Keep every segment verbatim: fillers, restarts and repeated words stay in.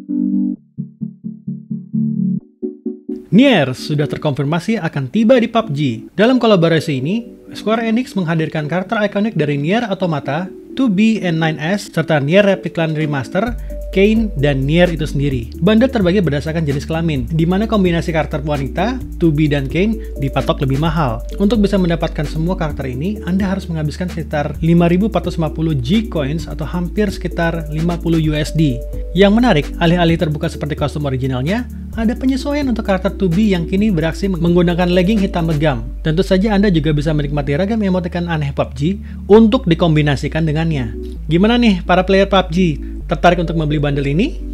Nier sudah terkonfirmasi akan tiba di P U B G. Dalam kolaborasi ini, Square Enix menghadirkan karakter ikonik dari Nier Automata, two B and nine S, serta Nier Replicant Remaster, Kain, dan Nier itu sendiri. Bundle terbagi berdasarkan jenis kelamin, di mana kombinasi karakter wanita, two B dan Kain dipatok lebih mahal. Untuk bisa mendapatkan semua karakter ini, Anda harus menghabiskan sekitar lima ribu empat ratus lima puluh G coins atau hampir sekitar lima puluh U S D. Yang menarik, alih-alih terbuka seperti kostum originalnya, ada penyesuaian untuk karakter two B yang kini beraksi menggunakan legging hitam legam. Tentu saja Anda juga bisa menikmati ragam emoticon aneh P U B G untuk dikombinasikan dengannya. Gimana nih para player P U B G? Tertarik untuk membeli bundle ini?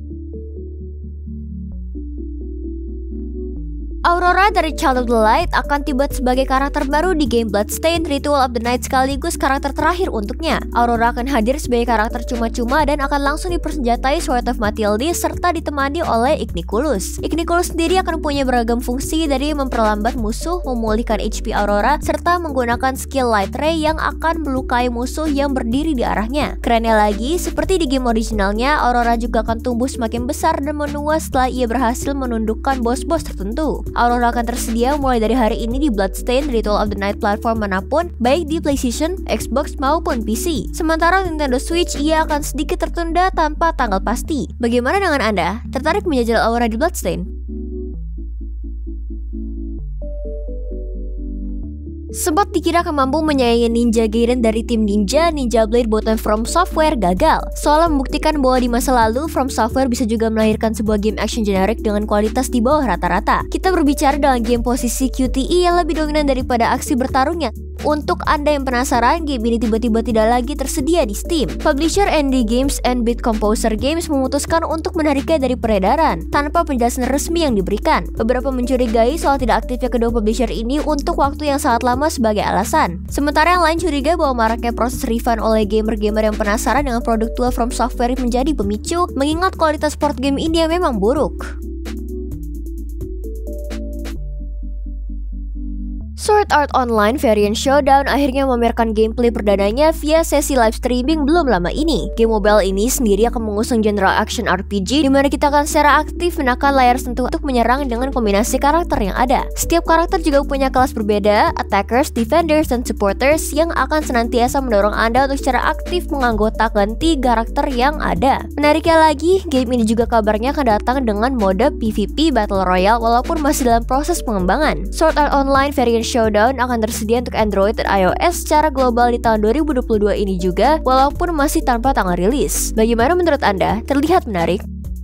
Aurora dari Child of the Light akan tiba sebagai karakter baru di game Bloodstained Ritual of the Night sekaligus karakter terakhir untuknya. Aurora akan hadir sebagai karakter cuma-cuma dan akan langsung dipersenjatai Sword of Matilde serta ditemani oleh Igniculus. Igniculus sendiri akan punya beragam fungsi dari memperlambat musuh, memulihkan H P Aurora, serta menggunakan skill Light Ray yang akan melukai musuh yang berdiri di arahnya. Kerennya lagi, seperti di game originalnya, Aurora juga akan tumbuh semakin besar dan menua setelah ia berhasil menundukkan bos-bos tertentu. Aurora akan tersedia mulai dari hari ini di Bloodstained Ritual of the Night platform manapun, baik di PlayStation, Xbox maupun P C. Sementara Nintendo Switch ia akan sedikit tertunda tanpa tanggal pasti. Bagaimana dengan Anda? Tertarik menjajal Aurora di Bloodstained? Sempat dikira akan mampu menyayangi Ninja Gaiden dari tim Ninja, Ninja Blade buatan From Software gagal. Soalnya membuktikan bahwa di masa lalu, From Software bisa juga melahirkan sebuah game action generik dengan kualitas di bawah rata-rata. Kita berbicara dalam game posisi Q T E yang lebih dominan daripada aksi bertarungnya. Untuk Anda yang penasaran, game ini tiba-tiba tidak lagi tersedia di Steam. Publisher Indie Games and Beat Composer Games memutuskan untuk menariknya dari peredaran tanpa penjelasan resmi yang diberikan. Beberapa mencurigai soal tidak aktifnya kedua publisher ini untuk waktu yang sangat lama sebagai alasan. Sementara yang lain curiga bahwa maraknya proses refund oleh gamer-gamer yang penasaran dengan produk tua From Software menjadi pemicu, mengingat kualitas port game ini yang memang buruk. Sword Art Online Variant Showdown akhirnya memamerkan gameplay perdananya via sesi live streaming belum lama ini. Game mobile ini sendiri akan mengusung genre action R P G di mana kita akan secara aktif menekan layar sentuh untuk menyerang dengan kombinasi karakter yang ada. Setiap karakter juga punya kelas berbeda, attackers, defenders, dan supporters yang akan senantiasa mendorong Anda untuk secara aktif menganggotakan tiga karakter yang ada. Menariknya lagi, game ini juga kabarnya akan datang dengan mode P V P Battle Royale walaupun masih dalam proses pengembangan. Sword Art Online Variant Showdown akan tersedia untuk Android dan iOS secara global di tahun dua ribu dua puluh dua ini juga, walaupun masih tanpa tanggal rilis. Bagaimana menurut Anda? Terlihat menarik?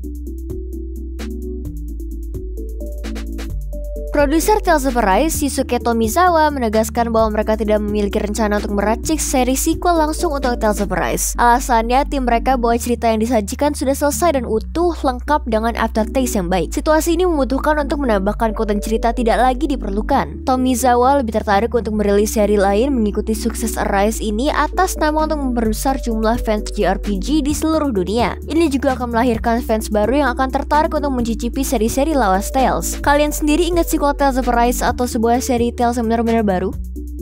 Produser Tales of Arise, Shusuke Tomizawa, menegaskan bahwa mereka tidak memiliki rencana untuk meracik seri sequel langsung untuk Tales of Arise. Alasannya, tim mereka bahwa cerita yang disajikan sudah selesai dan utuh, lengkap dengan aftertaste yang baik. Situasi ini membutuhkan untuk menambahkan konten cerita tidak lagi diperlukan. Tomizawa lebih tertarik untuk merilis seri lain mengikuti sukses Arise ini atas nama untuk memperbesar jumlah fans J R P G di seluruh dunia. Ini juga akan melahirkan fans baru yang akan tertarik untuk mencicipi seri-seri lawas Tales. Kalian sendiri ingat sih Tales of Arise atau sebuah seri Tales yang benar-benar baru?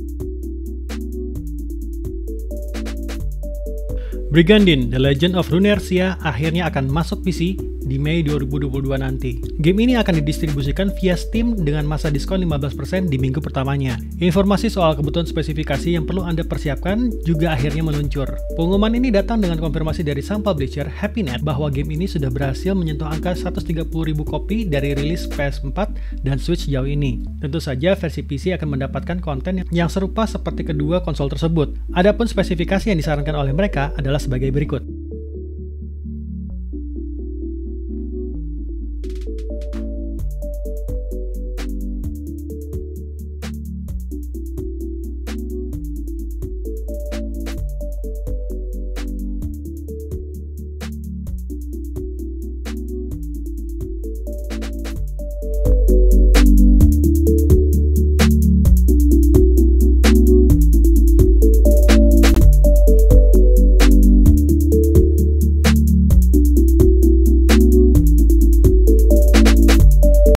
Brigandine: The Legend of Runeterra akhirnya akan masuk P C di Mei dua ribu dua puluh dua nanti. Game ini akan didistribusikan via Steam dengan masa diskon lima belas persen di minggu pertamanya. Informasi soal kebutuhan spesifikasi yang perlu Anda persiapkan juga akhirnya meluncur. Pengumuman ini datang dengan konfirmasi dari sang publisher HappyNet bahwa game ini sudah berhasil menyentuh angka seratus tiga puluh ribu kopi dari rilis P S empat dan Switch jauh ini. Tentu saja versi P C akan mendapatkan konten yang serupa seperti kedua konsol tersebut. Adapun spesifikasi yang disarankan oleh mereka adalah sebagai berikut.